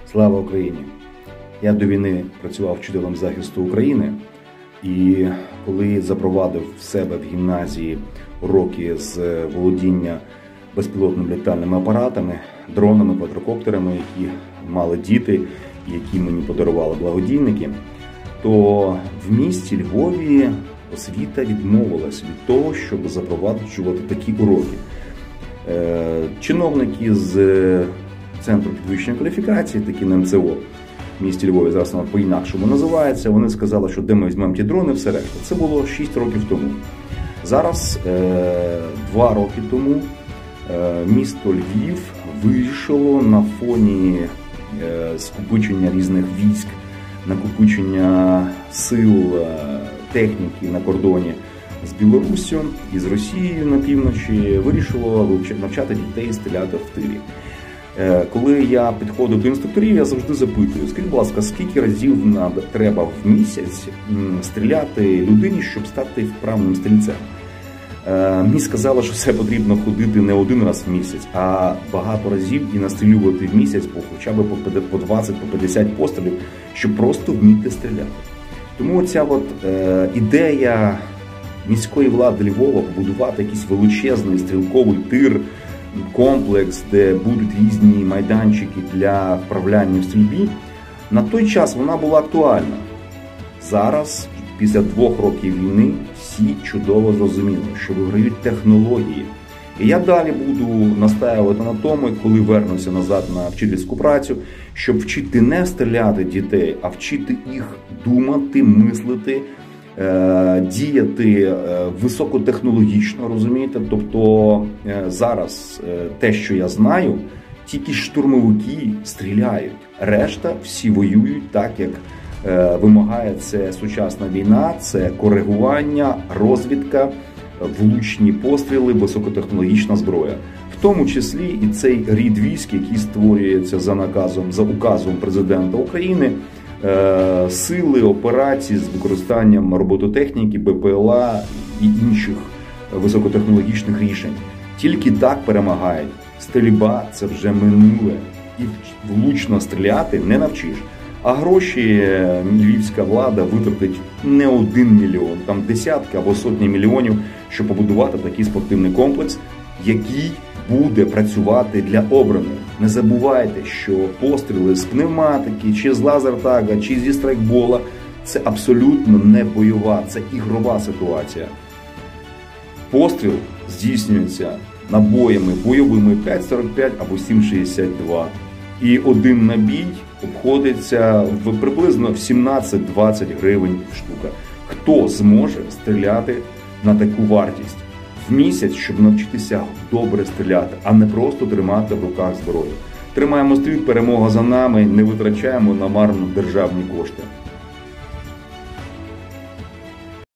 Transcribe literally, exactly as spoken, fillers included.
Слава Україні! Я до війни працював вчителем захисту України, і коли запровадив в себе в гімназії уроки з володіння безпілотними літальними апаратами, дронами, квадрокоптерами, які мали діти і які мені подарували благодійники, то в місті Львові освіта відмовилась від того, щоб запроваджувати такі уроки. Чиновники з Центру підвищення кваліфікації, такі на ем це о, в місті Львові, зараз воно по-інакшому називається, вони сказали, що де ми візьмемо ті дрони, все решта. Це було шість років тому. Зараз, два роки тому, місто Львів вирішило на фоні скупичення різних військ, накопичення сил, техніки на кордоні з Білоруссю і з Росією на півночі, вирішило навчати дітей стріляти в тилі. Коли я підходив до інструкторів, я завжди запитую, скажіть, будь ласка, скільки разів треба в місяць стріляти людині, щоб стати вправним стрільцем? Мені сказали, що це потрібно ходити не один раз в місяць, а багато разів і настрілювати в місяць по хоча б по двадцять, по п'ятдесят пострілів, щоб просто вміти стріляти. Тому ця от е, ідея міської влади Львова побудувати якийсь величезний стрілковий тир, комплекс, де будуть різні майданчики для вправляння в стрільбі, на той час вона була актуальна. Зараз, після двох років війни, всі чудово зрозуміли, що виграють технології. І я далі буду настаювати на тому, коли вернуся назад на вчительську працю, щоб вчити не стріляти дітей, а вчити їх думати, мислити, діяти високотехнологічно, розумієте? Тобто зараз те, що я знаю, тільки штурмовики стріляють, решта всі воюють так, як вимагає це сучасна війна, це коригування, розвідка, влучні постріли, високотехнологічна зброя. В тому числі і цей рід військ, який створюється за наказом, за указом президента України, сили, операції з використанням робототехніки, Бе Пе Еле А і інших високотехнологічних рішень. Тільки так перемагають. Стрільба – це вже минуле. І влучно стріляти не навчиш. А гроші львівська влада витратить не один мільйон, там десятки або сотні мільйонів, щоб побудувати такий спортивний комплекс, який буде працювати для обраних. Не забувайте, що постріли з пневматики, чи з лазертага, чи зі страйкбола – це абсолютно не бойова, це ігрова ситуація. Постріл здійснюється набоями бойовими п'ять сорок п'ять або сім шістдесят два. І один набій обходиться в приблизно в сімнадцять-двадцять гривень штука. Хто зможе стріляти на таку вартість в місяць, щоб навчитися добре стріляти, а не просто тримати в руках зброю? Тримаємо стрій, перемога за нами, не витрачаємо на марно державні кошти.